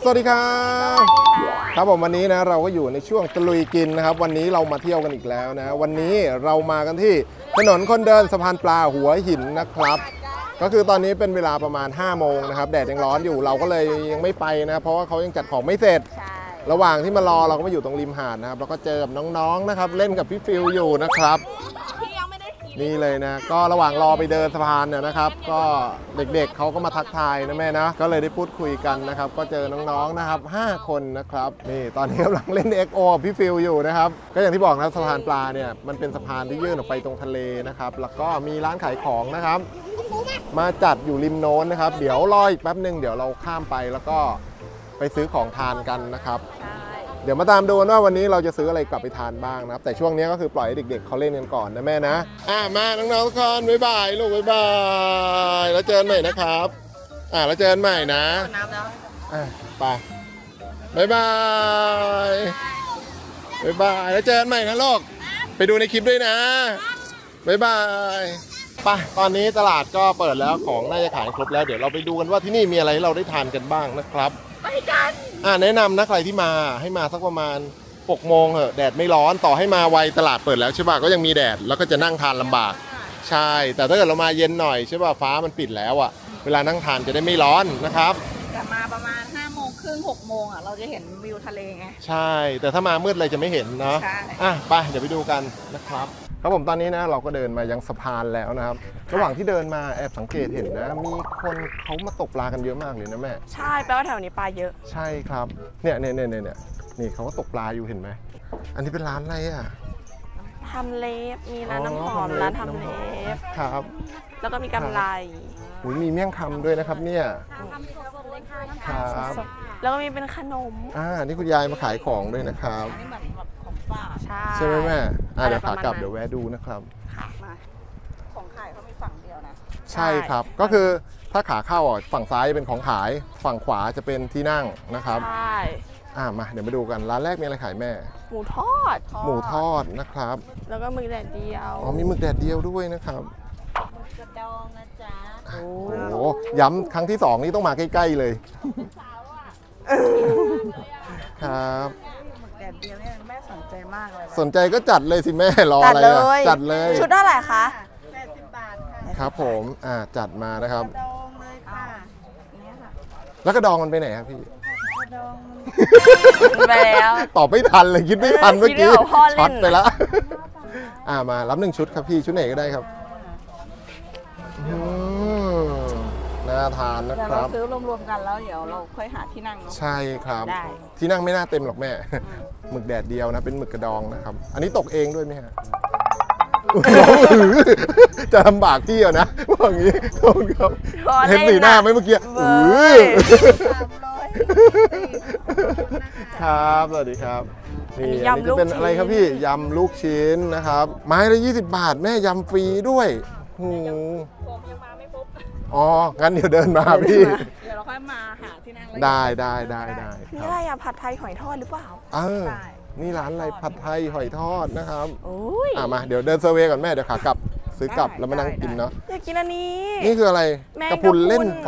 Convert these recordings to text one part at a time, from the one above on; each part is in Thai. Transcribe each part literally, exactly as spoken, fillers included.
สวัสดีครับครับผมวันนี้นะเราก็อยู่ในช่วงตะลุยกินนะครับวันนี้เรามาเที่ยวกันอีกแล้วนะวันนี้เรามากันที่ถนนคนเดินสะพานปลาหัวหินนะครับก็คือตอนนี้เป็นเวลาประมาณห้าโมงนะครับแดดยังร้อนอยู่เราก็เลยยังไม่ไปนะเพราะว่าเขายังจัดของไม่เสร็จระหว่างที่มารอเราก็มาอยู่ตรงริมหาดนะครับแล้วก็เจอกับน้องๆนะครับเล่นกับพี่ฟิวอยู่นะครับนี่เลยนะก็ระหว่างรอไปเดินสะพานเนี่ยนะครับก็เด็กๆเขาก็มาทักทายนะแม่นะก็เลยได้พูดคุยกันนะครับก็เจอน้องๆนะครับห้าคนนะครับนี่ตอนนี้กำลังเล่น เอ็กซ์ โอ พี่ฟิวอยู่นะครับก็อย่างที่บอกนะสะพานปลาเนี่ยมันเป็นสะพานที่ยื่นออกไปตรงทะเลนะครับแล้วก็มีร้านขายของนะครับมาจัดอยู่ริมโน้นนะครับเดี๋ยวรออีกแป๊บหนึ่งเดี๋ยวเราข้ามไปแล้วก็ไปซื้อของทานกันนะครับเดี๋ยวมาตามดูว่าวันนี้เราจะซื้ออะไรกลับไปทานบ้างนะครับแต่ช่วงนี้ก็คือปล่อยให้เด็กๆเขาเล่นกันก่อนนะแม่นะอ่ามาน้องๆทุกคนบ๊ายบายลูกบ๊ายบายแล้วเจอกันใหม่นะครับอ่าแล้วเจอกันใหม่นะน้ำแล้วอ่าไปบ๊ายบายบ๊ายบายแล้วเจอกันใหม่นะลูกไปดูในคลิปด้วยนะบ๊ายบายไปตอนนี้ตลาดก็เปิดแล้วของน่าจะขายครบแล้วเดี๋ยวเราไปดูกันว่าที่นี่มีอะไรให้เราได้ทานกันบ้างนะครับไปกันอ่าแนะนำนะใครที่มาให้มาสักประมาณหกโมงเหอะแดดไม่ร้อนต่อให้มาไวตลาดเปิดแล้วใช่ป่ะก็ยังมีแดดแล้วก็จะนั่งทานลำบากใช่แต่ถ้าเกิดเรามาเย็นหน่อยใช่ป่ะฟ้ามันปิดแล้วอ่ะเวลานั่งทานจะได้ไม่ร้อนนะครับแต่มาประมาณห้าโมงครึ่งหกโมงอ่ะเราจะเห็นวิวทะเลไงใช่แต่ถ้ามามืดเลยจะไม่เห็นเนาะอ่ะไปเดี๋ยวไปดูกันนะครับครับผมตอนนี้นะเราก็เดินมายังสะพานแล้วนะครับระหว่างที่เดินมาแอบสังเกตเห็นนะมีคนเขามาตกปลากันเยอะมากเลยนะแม่ใช่แปลว่าแถวนี้ปลาเยอะใช่ครับเนี่ยเนี่ยเนี่ยเนี่ยนี่เขาก็ตกปลาอยู่เห็นไหมอันนี้เป็นร้านอะไรอ่ะทำเล็บมีร้านน้ำหอมร้านทำเล็บครับแล้วก็มีกำไรอุ้ยมีเมี่ยงคำด้วยนะครับเนี่ยครับแล้วก็มีเป็นขนมอ่านี่คุณยายมาขายของด้วยนะครับนี่แบบของฝากใช่ใช่ไหมแม่อ่าเดี๋ยวขากลับเดี๋ยวแวะดูนะครับค่ะมาของขายเขามีฝั่งเดียวนะใช่ครับก็คือถ้าขาเข้าอ่ะฝั่งซ้ายเป็นของขายฝั่งขวาจะเป็นที่นั่งนะครับใช่อ่ามาเดี๋ยวมาดูกันร้านแรกมีอะไรขายแม่หมูทอดหมูทอดนะครับแล้วก็หมึกแดดเดียวอ๋อมีหมึกแดดเดียวด้วยนะครับหมึกกระดองนะจ๊ะโอ้โหย้ำครั้งที่สองนี่ต้องมาใกล้ๆเลยครับหมึกแดดเดียวเนี่ยแม่สนใจมากเลยสนใจก็จัดเลยสิแม่รออะไรอ่ะจัดเลยชุดเท่าไหร่คะแปดสิบบาทค่ะครับผมอ่าจัดมานะครับกระดองเลยค่ะแล้วกระดองมันไปไหนครับพี่กระดองไปแล้วตอบไม่ทันเลยคิดไม่ทันเมื่อกี้ช็อตไปแล้วอ่ามารับหนึ่งชุดครับพี่ชุดไหนก็ได้ครับน่าทานนะครับซื้อรวมๆกันแล้วเดี๋ยวเราค่อยหาที่นั่งเนาะใช่ครับที่นั่งไม่น่าเต็มหรอกแม่หมึกแดดเดียวนะเป็นหมึกกระดองนะครับอันนี้ตกเองด้วยไหมฮะจะลำบากที่อ่ะนะว่าอย่างนี้ครับเห็นสีหน้าไหมเมื่อกี้ครับสวัสดีครับนี่อันนี้จะเป็นอะไรครับพี่ยำลูกชิ้นนะครับไม้ละยี่สิบบาทแม่ยำฟรีด้วยหูผมยังมาไม่พบอ๋องั้นเดี๋ยวเดินมาพี่เดี๋ยวเราค่อยมาหาที่นั่งได้ได้ได้ได้นี่อะไรอะผัดไทยหอยทอดหรือเปล่าเออนี่ร้านอะไรผัดไทยหอยทอดนะครับอ่ะมาเดี๋ยวเดินเซอร์เวย์ก่อนแม่เดี๋ยวขากลับซื้อกลับแล้วมานั่งกินเนาะอยากกินอันนี้นี่คืออะไรกระพุนเล่นไฟ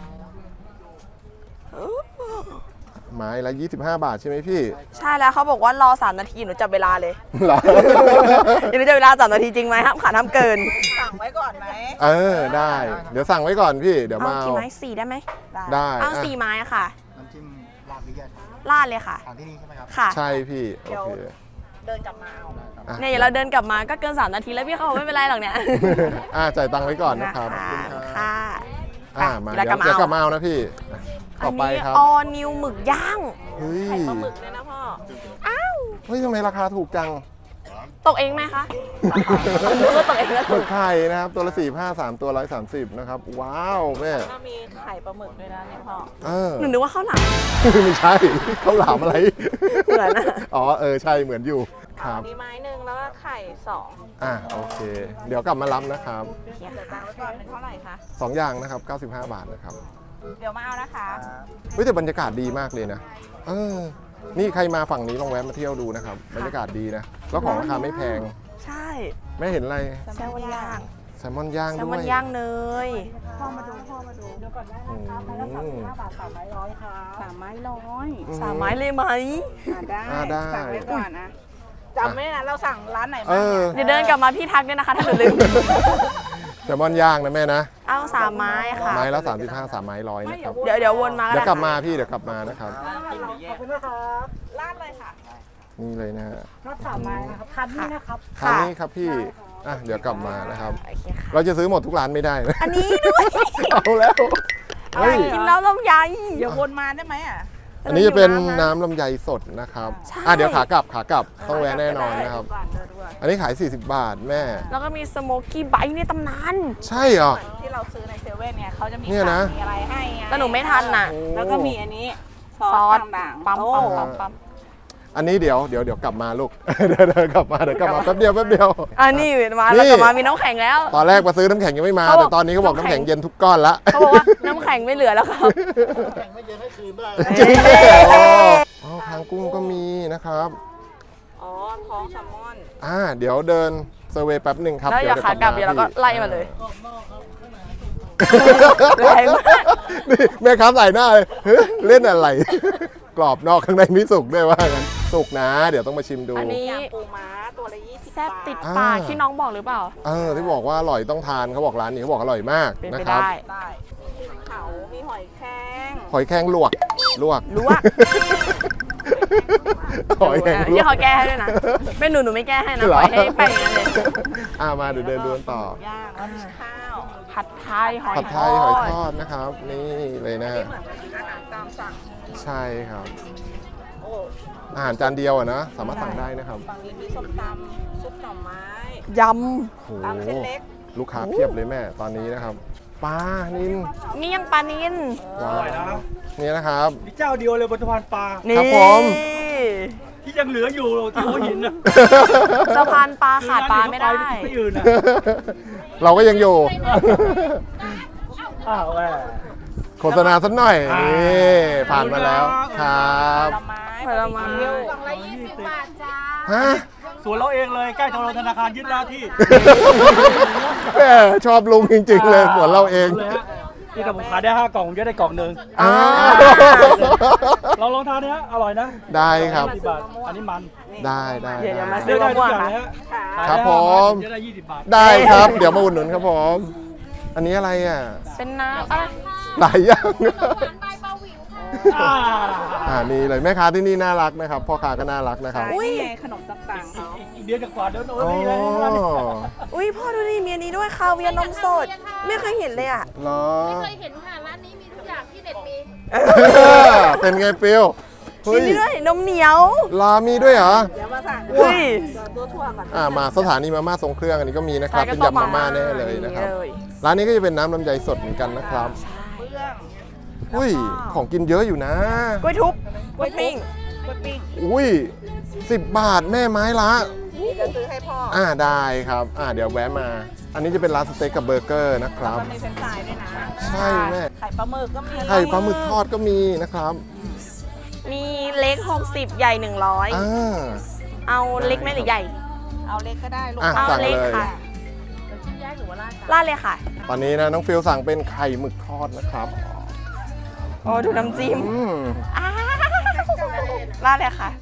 ไม้ละยี่สิบห้าบาทใช่ไหมพี่ใช่แล้วเขาบอกว่ารอสามนาทีหนูจับเวลาเลยหนูจับเวลาสามนาทีจริงไหมครับขาดห้ามเกินสั่งไว้ก่อนไหมเออได้เดี๋ยวสั่งไว้ก่อนพี่เดี๋ยวมาเอากี่ไม้สี่ได้ไหมได้เอาสี่ไม้ค่ะน้ำจิ้มราดหรือยังลาดเลยค่ะทานที่นี่ใช่ไหมครับค่ะใช่พี่โอเคเดินกลับมาเนี่ยเราเดินกลับมาก็เกินสามนาทีแล้วพี่เขาไม่เป็นไรหรอกเนี่ยอ่าจ่ายตังค์ไว้ก่อนนะครับค่ะอ่ามาเดี๋ยวจะกลับมาเอานะพี่ต่อไปครับออนิวหมึกย่างไข่ปลาหมึกเลยนะพ่ออ้าวเฮ้ยทำไมราคาถูกจังตกเองไหมคะนึกว่าตกเองแล้วถูกไข่นะครับตัวละสี่ห้าสามตัวร้อยสามสิบนะครับว้าวแม่ก็มีไข่ปลาหมึกด้วยนะเนี่ยพ่อเออหนูนึกว่าข้าวหลามไม่ใช่ข้าวหลามอะไรเหมือนนะอ๋อเออใช่เหมือนอยู่ครับมีไม้หนึ่งแล้วก็ไข่สองอ่ะโอเคเดี๋ยวกลับมารับนะครับเดี๋ยวตังค์ไว้ก่อนเป็นเท่าไหร่คะสองอย่างนะครับเก้าสิบห้าบาทนะครับเดี๋ยวมาเอานะคะเฮ้ยแต่บรรยากาศดีมากเลยนะเออนี่ใครมาฝั่งนี้ลองแวะมาเที่ยวดูนะครับบรรยากาศดีนะแล้วของราคาไม่แพงใช่ไม่เห็นอะไรแซลมอนย่างแซลมอนย่างแซด้ลวมอนยย่างเนยพ่อมาดูพ่อมาดูเดี๋ยวก่อนได้อืนะครับไม้ละสามสิบห้าบาทสามไม้ร้อยครับสามไม้ร้อยสามไม้เลยไหมอ่าได้อ่าได้สั่งไว้ก่อนนะจำไม่ได้นะเราสั่งร้านไหนเอบ้างอเนี่ยเดี๋ยวเดินกลับมาพี่ทักด้วยนะคะถ้าหนูลืมแซลมอนย่างนะแม่นะเอาสามไม้ค่ะไม้ละสามสิบห้า สามไม้ร้อยนะครับเดี๋ยวเดี๋ยววนมาก็เดี๋ยวได้กลับมาค่ะพี่เดี๋ยวกลับมานะครับขอบคุณนะครับร้านเลยค่ะนี่เลยนะฮะรับสามไม้นะครับคันนี้นะครับคราวนี้ครับพี่อ่ะเดี๋ยวกลับมานะครับโอเคค่ะเราจะซื้อหมดทุกร้านไม่ได้นะอันนี้ด้วยเอาแล้วเฮ้ยกินแล้วลำไยเดี๋ยววนมาได้ไหมอ่ะอันนี้จะเป็นน้ำลำไยสดนะครับใช่อ่ะเดี๋ยวขากลับขากลับต้องแวะแน่นอนนะครับก่อนเดินด้วยอันนี้ขาย สี่สิบบาทแม่แล้วก็มีสโมกี้ไบต์ในตำนานใช่เหรอที่เราซื้อในเซเว่นเนี่ยเขาจะมีเนี่ยนะมีอะไรให้ไงแต่หนูไม่ทันน่ะแล้วก็มีอันนี้ซซออสสต่างๆปั๊มโอ้ปั๊มปั๊มปั๊มอันนี้เดี๋ยวเดี๋ยวเดี๋ยวกลับมาลูก เดี๋ยวเดี๋ยวกลับมาเดี๋ยวกลับมาแป๊บเดียวแป๊บเดียวอันนี้มานี่แล้วกลับมามีน้ำแข็งแล้วตอนแรกมาซื้อน้ำแข็งยังไม่มาเขาบอกแต่ตอนนี้เขาบอกน้ำน้ำแข็แข็งงเย็นทุกก้อนละเขาบอกว่าน้ำแข็งไม่เหลือแล้วครับอ๋อคางกุ้งก็มีนะครับอ๋อท้องแซลมอนอ่าเดี๋ยวเดินเซอร์เวย์แป๊บหนึ่งครับแล้วอย่าขากลับเดี๋ยวเราก็ไล่มาเลยแรงมากนี่แม่ค้าใส่หน้าเลยเฮ้ยเล่นอะไร กรอบนอกข้างในไม่สุกด้วยว่างั้นสุกนะ เดี๋ยวต้องมาชิมดูอันนี้ยำปูม้าตัวละยี่สิบแซ่บติดบาทปากอ่าที่น้องบอกหรือเปล่าเออที่บอกว่าอร่อยต้องทานเขาบอกร้านนี้เขาบอกอร่อยมากเป็นนะไปครับได้ได้มีกุ้งเผา มีหอยแครงหอยแครงลวกลวกรู้ว่าหอยแครงลวที่กเขาแก้ให้ด้วยนะเป็นหนูหนูไม่แก้ให้นะเหรปอล่อยให้แป้งอย่างนั้นเลยอ่ามาเดี๋ยวเดินดูกันต่อย่างแล้วมีข้าวผัดไทยหอยผัดทไทอยหอยดทอดนะครับ นี่เลยนะฮะเหมือนอาหารตามสั่งใช่ครับโอ้อาหารจานเดียวอะนะสามารถสั่งได้นะครับฝั่งนี้มีส้มตำซุปหน่อไม้ยโอ้ตำเส้นเล็กลูกค้าเพียบเลยแม่ตอนนี้นะครับปลานินำเมี่ยงปลานินว้าวนี่นะครับมีเจ้าเดียวเลยบนสะพานปลานี่ครับผมที่ยังเหลืออยู่ที่หัวหินนะสะพานปลาขาดปลาไม่ได้ที่อื่นนะเราก็ยังอยู่อ้าวแหมโฆษณาสักหน่อยอ่านี่ผ่านมาแล้วครับผลไม้ผลไม้เปรี้ยวฮะสวนเราเองเลยใกล้ธนาธนาคารยึดหน้าที่แม่ชอบลุงจริงๆเลยสวนเราเองเลยฮะนี่แต่ผมขายได้ห้ากล่องผมจะได้กล่องหนึ่งอ่าเราลองทานนะฮะอร่อยนะได้ครับยี่สิบบาทอันนี้มันได้ได้เดี๋ยวเดี๋ยวมาได้ซื้เลือกได้ทุกอย่างมะม่วงเลยฮะครับผมจะได้ยี่สิบบาทได้ครับ เดี๋ยวมาอุดหนุนครับผม อันนี้อะไรอ่ะเป็นน้ำอะไรหลายอย่างอ่าอ่านี่เลยแม่ค้าที่นี่น่ารักนะครับพ่อค้าก็น่ารักนะครับอุ้ยขนมต่างๆเขาอีกเดือนกว่าเดี๋ยวโน่นอ๋อนี่เลยอุ้ยพ่อดูดิมีอันนี้ด้วยคาเวียร์นมสด ไม่เคยเห็นเลยอ่ะเหรอเคยเห็นค่ะ ร้านนี้มีทุกอย่างที่เด็ดมีเป็นไงฟิลเฮ้มียนี่ด้วยนมเหนียวลามีด้วยเหรอเดี๋ยวมาสั่งเฮ้ยตัวทั่วก่อนอ่ามาสถานีมาม่าทรงเครื่องอันนี้ก็มีนะครับใช่ก็เป็นยำมาม่าต้มมาม่าแน่เลยนะครับเลยร้านนี้ก็จะเป็นน้ำลำไยสดเหมือนกันนะครับเบื้องอุ้ยของกินเยอะอยู่นะกล้วยทุบกล้วยปิ้งกล้วยปิ้งอุ้ยสิบบาทแม่ไม้ละเดี๋ยวซื้อให้พ่ออ่าได้ครับอ่าเดี๋ยวแวะมา อันนี้จะเป็นร้านสเต็กกับเบอร์เกอร์นะครับก็มีเฟรนช์ฟรายด้วยนะใช่แม่ไข่ปลาหมึกก็มีไข่ปลาหมึกทอดก็มีนะครับมีเล็กหกสิบใหญ่หนึ่งร้อยอ่าเอาเล็กไหมหรือใหญ่เอาเล็กก็ได้ลูกอ่ะเอาสั่งเล็กเลยค่ะแยกหรือว่าราดราดเลยค่ะตอนนี้นะน้องฟิลสั่งเป็นไข่หมึกทอดนะครับโอ้ดูน้ำจิ้มอืมอ้าวราดเลยค่ะ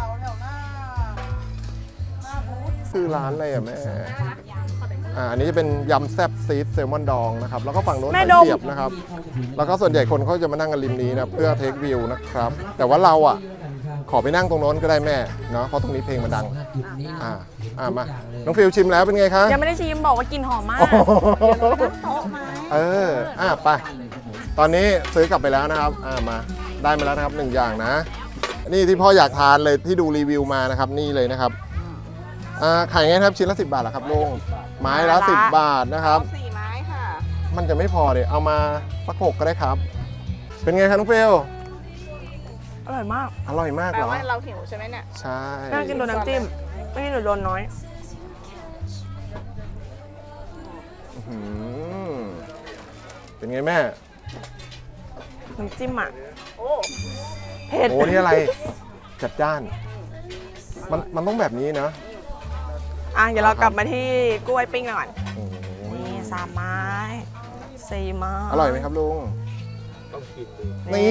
ชื่อร้านอะไรอ่ะแม่อ่าอันนี้จะเป็นยำแซ่บซีดแซลมอนดองนะครับแล้วก็ฝั่งโน้นแม่หอยดมเสียบนะครับแล้วก็ส่วนใหญ่คนเขาจะมานั่งกันริมนี้นะเพื่อเทควิวนะครับแต่ว่าเราอ่ะขอไปนั่งตรงโน้นก็ได้แม่เนาะเพราะตรงนี้เพลงมันดังอ่าอ่ามาน้องฟิลชิมแล้วเป็นไงคะยังไม่ได้ชิมบอกว่ากลิ่นหอมมากเอออ่ะไปตอนนี้ซื้อกลับไปแล้วนะครับอ่ามาได้มาแล้วนะครับหนึ่งอย่างนะนี่ที่พ่ออยากทานเลยที่ดูรีวิวมานะครับนี่เลยนะครับอ่าขายไงครับชิ้นละสิบบาทเหรอครับลุงไม้ละสิบบาทนะครับสี่ไม้ค่ะมันจะไม่พอเลยเอามาสักหกก็ได้ครับ เป็นไงครับน้องเฟลอร่อยมากอร่อยมากแปลเหรอว่าเราหิวใช่ไหมเนี่ยใช่น่ากินโดนน้ำจิ้ม ไม่กินหนูโดนน้อยอื้อหือเป็นไงแม่น้ำจิ้มอ่ะโอ้เผ็ดโอ้นี่อะไรจัดจ้านมันมันต้องแบบนี้นะอ่ะเดี๋ยวเรากลับมาที่กล้วยปิ้งก่อนโอ้ยนี่สามไม้สี่ไม้อร่อยไหมครับลุงต้องกินนี่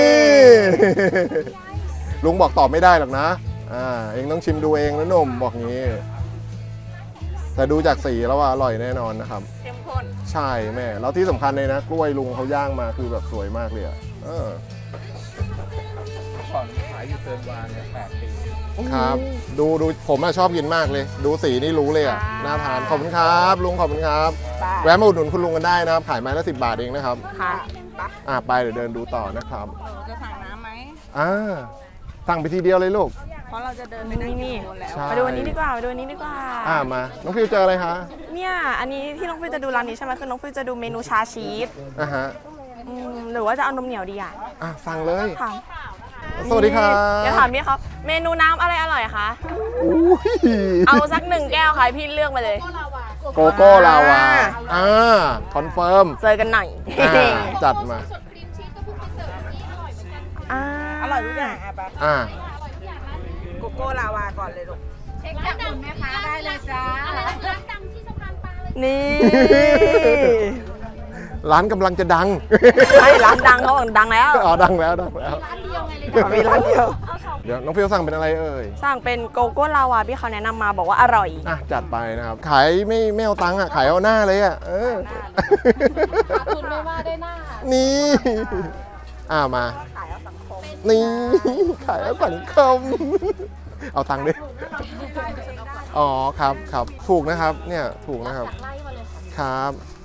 ลุงบอกตอบไม่ได้หรอกนะอ่าเองต้องชิมดูเองนะหนุ่มบอกงี้ แต่ดูจากสีแล้วว่าอร่อยแน่นอนนะครับเข้มข้นใช่แม่แล้วที่สำคัญเลยนะกล้วยลุงเขาย่างมาคือแบบสวยมากเลยอ่ะเออก่อนขายอยู่เติมวานเนี่ยแปดปีครับดูดูผมอะชอบกินมากเลย ดูสีนี่รู้เลยอ่ะน่าทานขอบคุณครับลุงขอบคุณครับแวะมาอุดหนุนคุณลุงกันได้นะครับขายไม้ละสิบบาทเองนะครับค่ะอ่าไปเดี๋ยวเดินดูต่อนะครับจะสั่งน้ำไหมอ่าสั่งไปทีเดียวเลยลูกเพราะเราจะเดินไปนี่นั่งนี่กินแล้วใช่มาดูอันนี้ดีกว่ามาดูอันนี้ดีกว่าอ่ามาน้องฟิวเจออะไรคะเนี่ยอันนี้ที่น้องฟิวจะดูร้านนี้ใช่ไหมคือน้องฟิวจะดูเมนูชาชีสอ่าฮะอืมหรือว่าจะเอานมเหนียวดีอ่ะอ่ะสั่งเลยถามสวัสดีครับเดี๋ยวถามพี่ครับเมนูน้ำอะไรอร่อยคะอุ้ยเอาสักหนึ่งแก้วค่ะพี่เลือกมาเลยโกโก้ลาวาอ่าคอนเฟิร์มเจอกันหน่อยอ่าจัดมาสดครีมชีสก็เพิ่งไปเสิร์ฟนี่อร่อยเหมือนกันอ่าอร่อยทุกอย่างอ่ะปะอ่าโกโก้ลาวาก่อนเลยลูกเช็คจากคุณแม่ค้าได้เลยจ้าร้านดังที่สะพานปลาเลยนี่ร้านกำลังจะดังใช่ร้านดังเขาบอกดังแล้วอ๋อดังแล้วดังแล้วร้านเดียวไงเลยมีร้านเดียวเดี๋ยวน้องฟิวสั่งเป็นอะไรเอ่ยสั่งเป็นโกโก้ลาวาพี่เขาแนะนำมาบอกว่าอร่อยอ่ะจัดไปนะครับ ขายไม่ไม่เอาตังค์อ่ะ ขายเอาหน้าเลยอ่ะเออขาดทุนไม่ว่าได้หน้านี่ อ่ามา นี่ ขายเอาสังคม เอาตังค์ดิอ๋อครับครับถูกนะครับ เนี่ยถูกนะครับไล่มาเลยครับ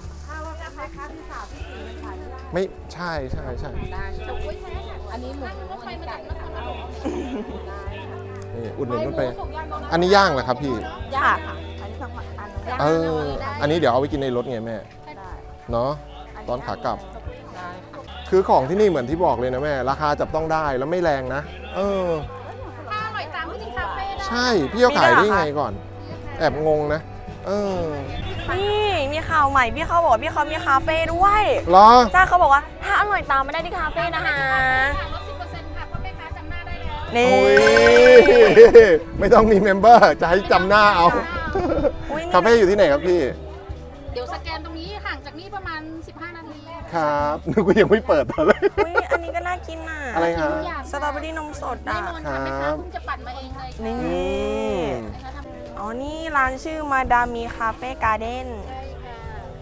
ไม่ใช่ใช่ใช่อันนี้หมูอันนี้ไก่นะคะนี่อุดหนุนมันไป อันนี้ย่างเหรอครับพี่ค่ะอันนี้สักอันนึงเออ อันนี้เดี๋ยวเอาไปกินในรถไงแม่ เนาะตอนขากลับ คือของที่นี่เหมือนที่บอกเลยนะแม่ ราคาจับต้องได้แล้วไม่แรงนะ เออถ้าอร่อยตามที่กินคาเฟ่ได้ใช่ พี่เขาขายได้ยังไงก่อน แอบงงนะ เออนี่มีข่าวใหม่พี่เขาบอกว่าพี่เขามีคาเฟ่ด้วยเหรอจ้าเขาบอกว่าถ้าอร่อยตามไม่ได้ที่คาเฟ่นะคะลดสิบเปอร์เซ็นต์ค่ะเพราะแม่ค้าจำหน้าได้แล้วนี่โอ้ย ไม่ต้องมีเมมเบอร์ จะให้จำหน้าเอาอุ๊ยนี่คาเฟ่อยู่ที่ไหนครับพี่เดี๋ยวสแกนตรงนี้ห่างจากนี่ประมาณสิบห้านาทีครับนึกว่ายังไม่เปิดเลยอุ๊ยอันนี้ก็น่ากินอ่ะอะไรครับสตรอเบอรี่นมสดแน่อ่ะนอนค่ะแม่ค้าเพิ่งจะปั่นมาเองเลยนี่อืมนะคะทำอ๋อ นี่ร้านชื่อมาดามีคาเฟ่การ์เด้นใช่ค่ะ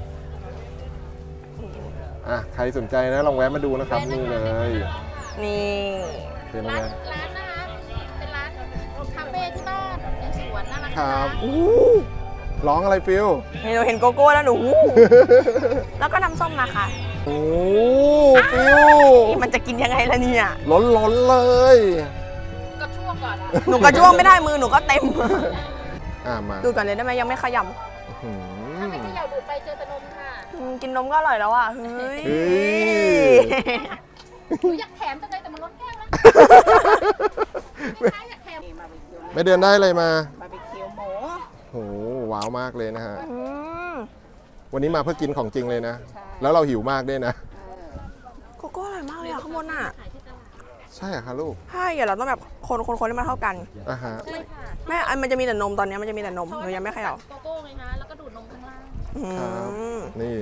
อ่ะ ใครสนใจนะลองแวะมาดูนะครับ นี่เลยนี่เป็นร้าไงนร้านนะคะ เป็นร้านคาเฟ่ที่บ้านในสวนน่ารักครับนะอู้ร้องอะไรฟิลเห็นหนูเห็นโกโก้แล้วหนูอู้แล้วก็น้ำส้มนะคะโอ้ฟิลนี่มันจะกินยังไงล่ะเนี่ยล้นล้นๆเลยก็ช่วงก่อนอะหนูกระจ้วงไม่ได้มือหนูก็เต็มอ่ะมาดูก่อนเลยได้ไหมยังไม่ขยอืถ้าม ไม่เขย่าดูดไปเจอแต่นมค่ะำอืมกินนมก็อร่อยแล้วอ่ะ เฮ้ยเฮ้ยหนูอยากแถมจังเลยแต่มันล้นแก้วแล้วแม่ค้าอยากแถมนี่มาเป็นคิวไม่เดือนได้อะไรมาบาร์บีคิวหมูโหว้าวมากเลยนะฮะอืมวันนี้มาเพื่อกินของจริงเลยนะ แล้วเราหิวมากด้วยนะโกโก้อร่อยมากเลยอ่ะข้างบนอ่ะใช่เหรอคะลูกใช่เดี๋ยวเราต้องแบบคนคนคนให้มันเท่ากันอ่ะฮะใช่ค่ะแม่อันมันจะมีแต่นมตอนนี้มันจะมีแต่นมหนูยังไม่เขย่าโกโก้ไงคะแล้วก็ดูดนมข้างล่างอืครับมนี่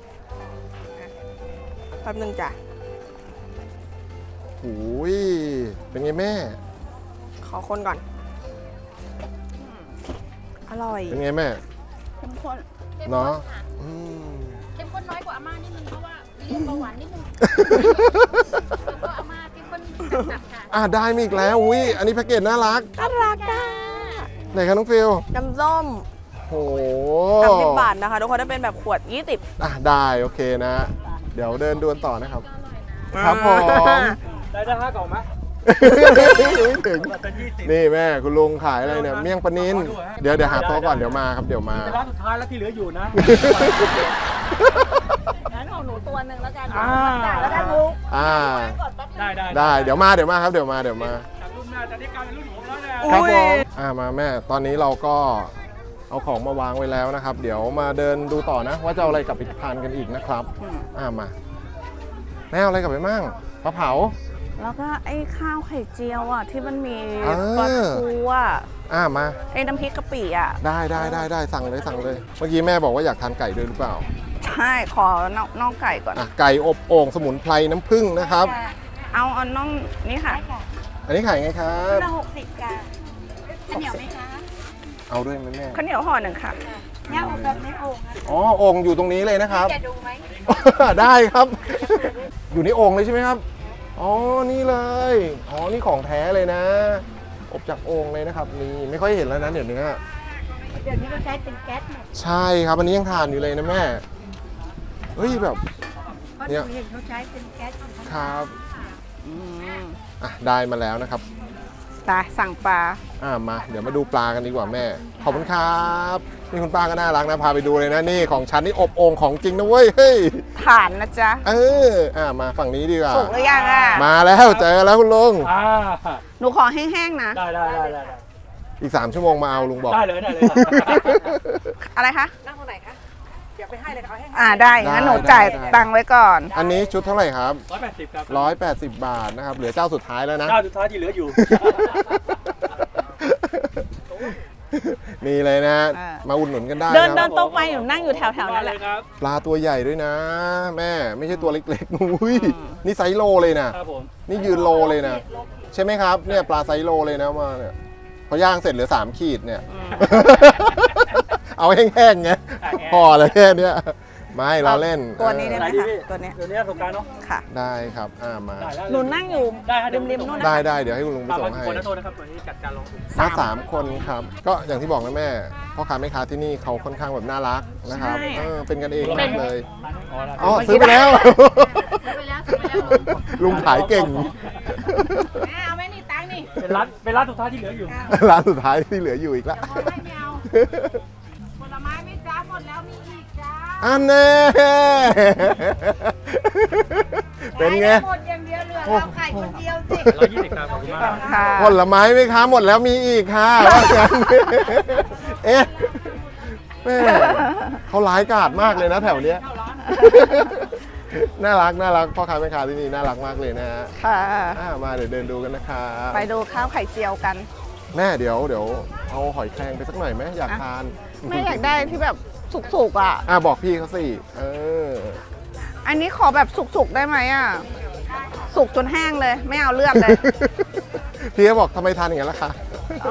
แป๊บนึงจ้ะหูยเป็นไงแม่ขอคนก่อน อร่อยเป็นไงแม่เข้มข้นเข้มข้เนาะนค่ะอืมเข้มข้นน้อยกว่าอาม่านิดนึงเพราะว่าเรียกเบาหวานนิดนึงแล้วก็อาม่าเข้มข้นจัดๆค่ะอ่ะได้มีอีกแล้วอุ้ยอันนี้แพ็กเกจน่ารักน่ารักอ่ะไหนคะน้องฟิลน้ำส้มโหสามสิบบาทนะคะทุกคนถ้าเป็นแบบขวดยี่สิบอ่ะได้โอเคนะ เดี๋ยวเดินดวนต่อนะครับ ครับผมได้ได้ห้ากล่องไหมไม่ถึงเป็นยี่สิบนี่แม่คุณลุงขายอะไรเนี่ยเมี่ยงปลานินเดี๋ยวเดี๋ยวหาโต๊ะก่อนเดี๋ยวมาครับเดี๋ยวมาเป็นร้านสุดท้ายแล้วที่เหลืออยู่นะงั้นของหนูตัวหนึ่งแล้วกันอ่าแล้วกันลูกอ่าได้ได้ได้เดี๋ยวมาเดี๋ยวมาครับเดี๋ยวมาเดี๋ยวมาจากรุ่นหน้าจะได้กลายเป็นรุ่นผมแล้วเนี่ยครับผมอ่ามาแม่ตอนนี้เราก็เอาของมาวางไว้แล้วนะครับ เดี๋ยวมาเดินดูต่อนะ ว่าจะเอาอะไรกลับไปทานกันอีกนะครับอ่ามาแม่เอาอะไรกลับไปมั่งปลาเผาแล้วก็ไอ้ข้าวไข่เจียวอ่ะที่มันมีอ่าปลาทูอ่ะอ่ามาไอ้น้ำพริกกะปิอ่ะได้ได้ได้ได้สั่งเลยสั่งเลยเมื่อกี้แม่บอกว่าอยากทานไก่ด้วยหรือเปล่าใช่ขอน่องน่องไก่ก่อนอ่ะไก่อบโอ่งสมุนไพรน้ำผึ้งนะครับเอาเอาน่องนี่ค่ะอันนี้ขายไงครับละหกสิบจ้าข้าวเหนียวไหมคะเอาด้วยไหมแม่ข้าวเหนียวห่อหนึ่งค่ะเนี่ยอบแบบไม่โอ่งค่ะอ๋อโอ่งอยู่ตรงนี้เลยนะครับจะดูไหมได้ครับ อยู่ในโอ่งเลยใช่ไหมครับอ๋อนี่เลยอ๋อนี่ของแท้เลยนะ อบจากโอ่งเลยนะครับนี่ไม่ค่อยเห็นแล้วนะเดี๋ยวนี้เดี๋ยวนี้เราใช้เป็นแก๊สหมดใช่ครับอันนี้ยังทานอยู่เลยนะแม่เฮ้ยแบบเพราะเนี่หยนูเห็นเขาใช้เป็นแก๊สอยู่ข้างครับอ่ะได้มาแล้วนะครับตาสั่งปลาอ่ามาเดี๋ยวมาดูปลากันดีกว่าแม่ขอบคุณครับนี่คุณป้าก็น่ารักนะพาไปดูเลยนะนี่ของฉันนี่อบโอ่งของจริงนะเว้ยเฮ้ยฐานนะจ๊ะเอออ่ามาฝั่งนี้ดีกว่าสุกหรือยังอ่ะมาแล้วเจอแล้วคุณลุงอ่าหนูขอแห้งๆนะได้ได้ได้ได้ได้อีกสามชั่วโมงมาเอาลุงบอกได้เลยได้เลยอะไรคะนั่งตรงไหนคะเดี๋ยวไปให้เลยเอาให้อ่าได้งั้นหนูจ่ายตังค์ไว้ก่อนอันนี้ชุดเท่าไหร่ครับร้อยแปดสิบครับร้อยแปดสิบบาทนะครับเหลือเจ้าสุดท้ายแล้วนะเจ้าสุดท้ายที่เหลืออยู่นี่เลยนะอ่ามาอุดหนุนกันได้เดินนะคเดิรับนตรงไปหนูนั่งอยู่แถวๆนั่นแหละครับปลาตัวใหญ่ด้วยนะ แม่ไม่ใช่ตัวเล็กๆอุ้ยนี่ไซส์โลเลยนะครับผมนี่ยืนโลเลยนะใช่ไหมครับเนี่ยปลาไซส์โลเลยนะมาเนี่ยพอย่างเสร็จเหลือสามขีดเนี่ย เอาแห้งๆไงพอเลยแค่เนี้ยไม่เราเล่นตัวนี้ได้ไหมไหนดีคะพี่ตัวเนี้ยเดี๋ยวนี้ประสบการณ์เนาะค่ะได้ครับอ่ามาได้ได้หนูนั่งอยู่ได้ครับริมๆนู่นนะได้ได้เดี๋ยวให้คุณลุงไปมาส่พังนให้คนนะโทษนะครับตัวนี้จัดการลงทุนมาสามคนครับก็อย่างที่บอกนะแม่พ่อค้าแม่ค้าที่นี่เขาค่อนข้างแบบน่ารักนะครับเออเป็นกันเองมากเลยอ๋อได้อ๋อซื้อไปแล้วซื้อไปแล้วซื้อไปแล้วลุงลุงขายเก่งแม่เอาไหมนี่ตังค์นี่เป็นร้านเป็นร้านสุดท้ายที่เหลืออยู่ร้านสุดท้ายที่เหลืออยู่อีกแล้วเดี๋ยวพ่อให้ไม่เอาผลไม้ไม่จ้าหมดแล้วมีอีกจ้าอันแน่เป็นไงหมดอย่างเดียวเหลือเราไข่คนเดียวสิร้อยยี่สิบครับขอบคุณมากครับค่ะผลไม้ไหมคะหมดแล้วมีอีกค่ะว่างั้นเอ๊ะแม่เขาร้ายกาจมากเลยนะแถวเนี้ยน่ารักน่ารักพ่อค้าแม่ค้าที่นี่น่ารักมากเลยนะฮะค่ะอ่ามาเดี๋ยวเดินดูกันนะครับไปดูข้าวไข่เจียวกันแม่เดี๋ยวเดี๋ยวเอาหอยแครงไปสักหน่อยไหมอยากทานไม่อยากได้ที่แบบสุกๆอ่ะอ่ะบอกพี่เขาสิเอออันนี้ขอแบบสุกๆได้ไหมอ่ะ สุกจนแห้งเลย ไม่เอาเลือดเลยพี่เขาบอกทำไมทานอย่างนั้นล่ะคะเอา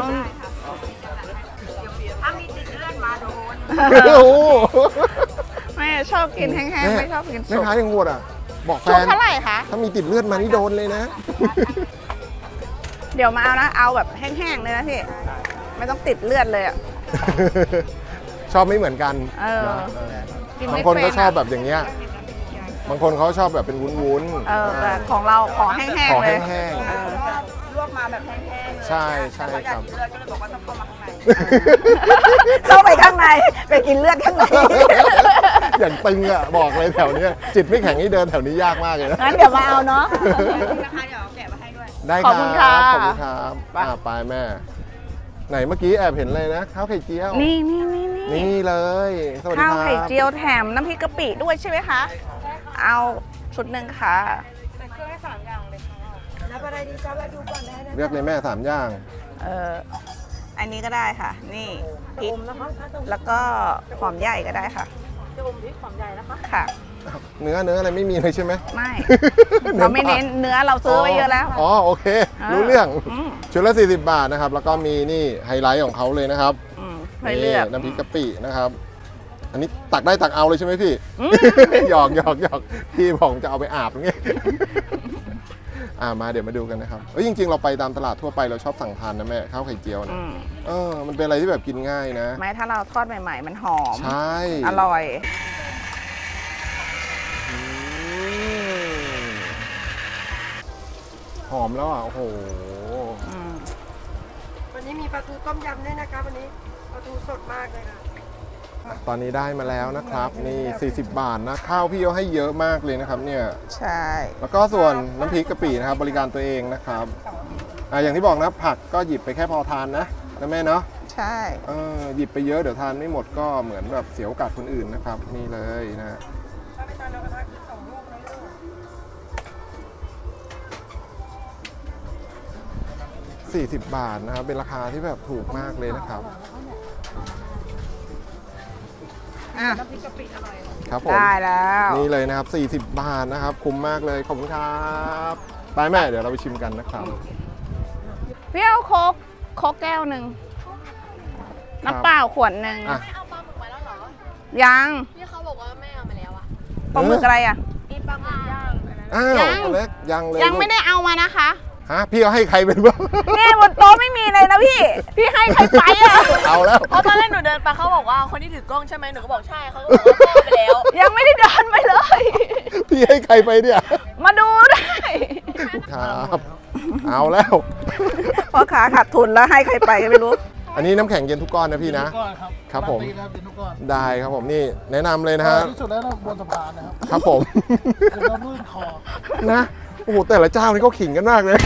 ถ้ามีติดเลือดมาโดนโอ้โหไม่ชอบกินแห้งๆ ไม่ชอบกินแม่สุกค้ายังโหดอ่ะ บอกแฟชุดนเท่าไหร่คะถ้ามีติดเลือดมานี่โดนเลยนะเดี๋ยวมาเอานะ เอาแบบแห้งๆเลยนะพี่ ไม่ต้องติดเลือดเลยอ่ะชอบไม่เหมือนกันเออนะเออกินบาไม่งคนเป็ก็นชอบอะแบบอย่างเงี้ย บางคนเขาชอบแบบเป็นวุ้นๆเออแต่ของเราขอแห้งขอๆเลยแห้งเออลวกมาแบบแห้งๆเลยๆ ใช่ใช่ครับเลือดก็เลยบอกว่าต้องเข้ามาข้างในเข้าไปข้างใน ไปกินเลือดข้างในอย่างตึงอ่ะบอกเลยแถวเนี้ยจิตไม่แข็งนี่เดินแถวนี้ยากมากเลยนะงั้นเดี๋ยวมาเอาเนาะนะคะเดี๋ยวเอาแกะมาให้ด้วยได้ขอบคุณค่ะขอบคุณครับอ่าไปแม่ ไหนเมื่อกี้แอบเห็นเลยนะข้าวไข่เจียวนี่นี่นี่นี่นี่เลย สวัสดีข้าวครับไข่เจียวแถมน้ำพริกกะปิด้วยใช่ไหมคะ เอาชุดหนึ่งค่ะแต่เครื่องให้สามอย่างเลยค่ะรับอะไรดีจ้าแวะดูก่อนได้นะเลือกเลยแม่สามอย่างเอออันนี้ก็ได้ค่ะ นี่พริกอมนะคะถ้าต้องแล้วก็หอมใหญ่ก็ได้ค่ะจะอมพริกหอมใหญ่นะคะค่ะเนื้อเนื้ออะไรไม่มีเลยใช่ไหมไม่ เราไม่เน้นเนื้อเราซื้อไว้เยอะแล้วอ๋อโอเคอ่ารู้รู้เรื่องอืมชุดละสี่สิบบาทนะครับ แล้วก็มีนี่ไฮไลท์ของเขาเลยนะครับอืมให้เลือกนี่น้ำพริกกะปินะครับ อันนี้ตักได้ตักเอาเลยใช่ไหมพี่อืมหยอกหยอกหยอกพี่ผมจะเอาไปอาบอย่างเงี้ย อ่ามาเดี๋ยวมาดูกันนะครับเอ้ยจริงๆเราไปตามตลาดทั่วไปเราชอบสั่งทานนะแม่ข้าวไข่เจียวนะอืมเออมันเป็นอะไรที่แบบกินง่ายนะไม่ถ้าเราทอดใหม่ ๆ มันหอมใช่อร่อยอืมหอมแล้วอ่ะโอ้โหอืมวันนี้มีปลาทูต้มยำด้วยนะคะวันนี้ปลาทูสดมากเลยค่ะตอนนี้ได้มาแล้วนะครับนี่สี่สิบบาทนะข้าวพี่เขาให้เยอะมากเลยนะครับเนี่ยใช่แล้วก็ส่วนน้ำพริกกะปินะครับบริการตัวเองนะครับอ่าอย่างที่บอกนะผักก็หยิบไปแค่พอทานนะนะแม่เนาะใช่เออหยิบไปเยอะเดี๋ยวทานไม่หมดก็เหมือนแบบเสียโอกาสคนอื่นนะครับนี่เลยนะถ้าไปทานเรากระทะสองลูกนะลูกสี่สิบบาทนะครับเป็นราคาที่แบบถูกมากเลยนะครับอ่ะครับผมได้แล้วนี่เลยนะครับสี่สิบบาทนะครับคุ้มมากเลยขอบคุณครับไปแม่เดี๋ยวเราไปชิมกันนะครับพี่เอาโค้กโค้กแก้วหนึ่งน้ำเปล่าขวดหนึ่งอ่ะเอาปลาหมึกไว้แล้วเหรอยังพี่เขาบอกว่าแม่เอามาแล้วอะปลาหมึกอะไรอ่ะมีปลาหมึกย่างอ้าวยังเล็กยังเลยยังไม่ได้เอามานะคะฮะพี่เอาให้ใครเป็นบ้างนี่บนโต๊ะไม่มีเลยนะพี่ พี่ให้ใครไปอ่ะเอาแล้วเพราะตอนแรกหนูเดินไปเขาบอกว่าคนที่ถือกล้องใช่ไหมหนูก็บอกใช่เขาก็บอกว่าพ่อไปแล้วยังไม่ได้เดินไปเลยพี่ให้ใครไปเนี่ยมาดูได้ครับเอาแล้วพ่อค้าขาดทุนแล้วให้ใครไปก็ไม่รู้อันนี้น้ำแข็งเย็นทุกก้อนนะพี่นะก้อนครับครับผมาตีนะครับเป็นทุกก้อนได้ครับผมนี่แนะนำเลยนะฮะที่สุดแล้วนะบนสะพานนะครับครับผมคุณเราลื่นคอนะโอ้โหแต่ละเจ้านี่เขาขิงกันมากเลย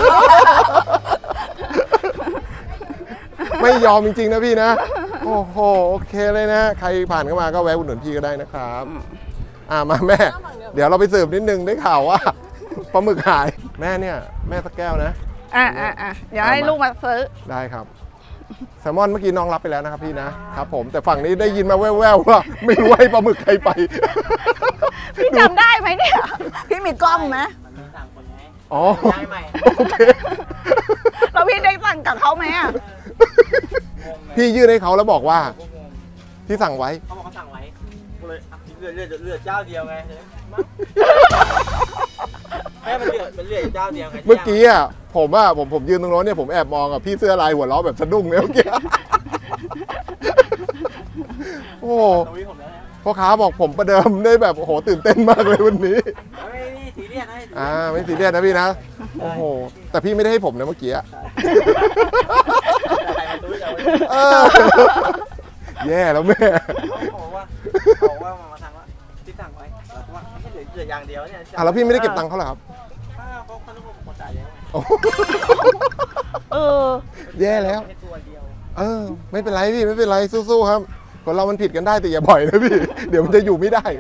ไม่ยอมจริงๆนะพี่นะ โอ้โหโอเคเลยนะ ใครผ่านเข้ามาก็แวะอุดหนุนพี่ก็ได้นะครับอ่ามาแม่ เดี๋ยวเราไปสืบนิดนึงได้ข่าวว่าปลาหมึกหายแม่เนี่ยแม่สักแก้วนะอ่ะอ่ะอ่ะเดี๋ยวให้ลูกมาซื้อได้ครับแซลมอนเมื่อกี้น้องรับไปแล้วนะครับพี่นะครับผมแต่ฝั่งนี้ได้ยินมาแว่วๆว่าไม่รู้ให้ปลาหมึกใครไปพี่จำได้ไหมเนี่ยพี่มีกล้องไหมอ๋อโอเคแล้วพี่ได้สั่งกับเขาไหมอ่ะพี่ยื่นให้เขาแล้วบอกว่าที่สั่งไว้เขาบอกเขาสั่งไว้ก็เลยอ่ะเหลือเหลือเหลือเจ้าเดียวไงแม่มันเหลือมันเหลือเจ้าเดียวไงเมื่อกี้อ่ะผมอ่ะผมผมยืนตรงโน้นเนี่ยผมแอบมองอ่ะพี่เสื้อลายหัวล้อแบบสะดุ้งเนี่ยเมื่อกี้ โอ้โหตรงนี้ผมแล้วนะพ่อค้าบอกผมประเดิมได้แบบโอ้โหตื่นเต้นมากเลยวันนี้ไม่นี่สีเรียสนะอ่าไม่ซีเรียสนะพี่นะโอ้โหแต่พี่ไม่ได้ให้ผมนะเมื่อกี้อะใส่มาตุ้ยเอาไว้เออแย่แล้วแม่เขาบอกว่าเขาบอกว่ามาทางว่าที่สั่งไว้เราก็ว่าเหลือเหลืออย่างเดียวเนี่ยอ่ะแล้วพี่ไม่ได้เก็บตังค์เขาเหรอครับป้าเขาเขาต้องผมจ่ายแล้วไงโอ้โหเออแย่แล้วแค่ตัวเดียวเออไม่เป็นไรพี่ไม่เป็นไรสู้ๆครับคนเรามันผิดกันได้แต่อย่าบ่อยนะพี่ เดี๋ยวมันจะอยู่ไม่ได้